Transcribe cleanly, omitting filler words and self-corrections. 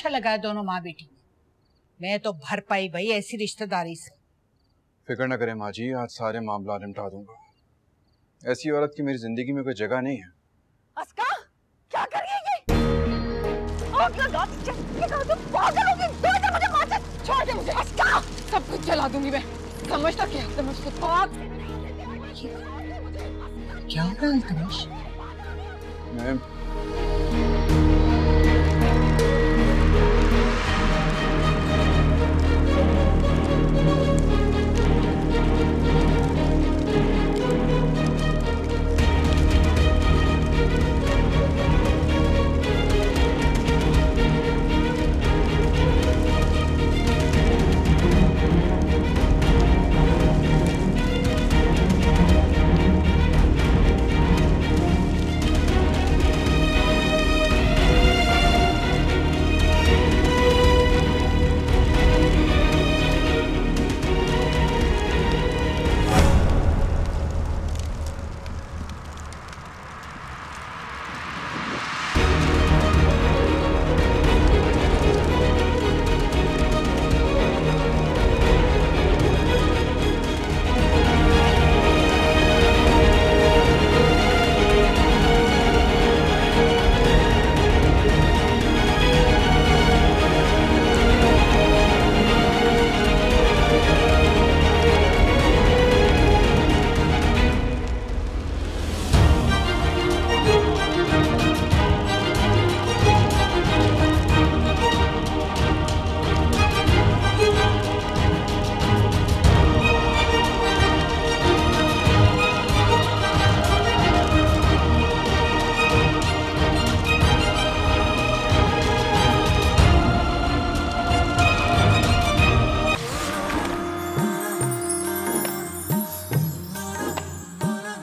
तमाशा लगाया दोनों माँ बेटी ने। मैं तो भर पाई भाई ऐसी रिश्तेदारी से। फिक्र न करें माँ जी, आज सारे मामला निपटा दूंगा। ऐसी औरत की मेरी जिंदगी में कोई जगह नहीं है। अस्का, क्या कर रही है ये? आग लगा दी, पागल होगी, मुझे मार दे, छोड़ दे मुझे। अस्का, सब कुछ जला दूंगी मैं, समझता क्या? समझते पाग। क्या हो रहा है अल्तमाश? मैं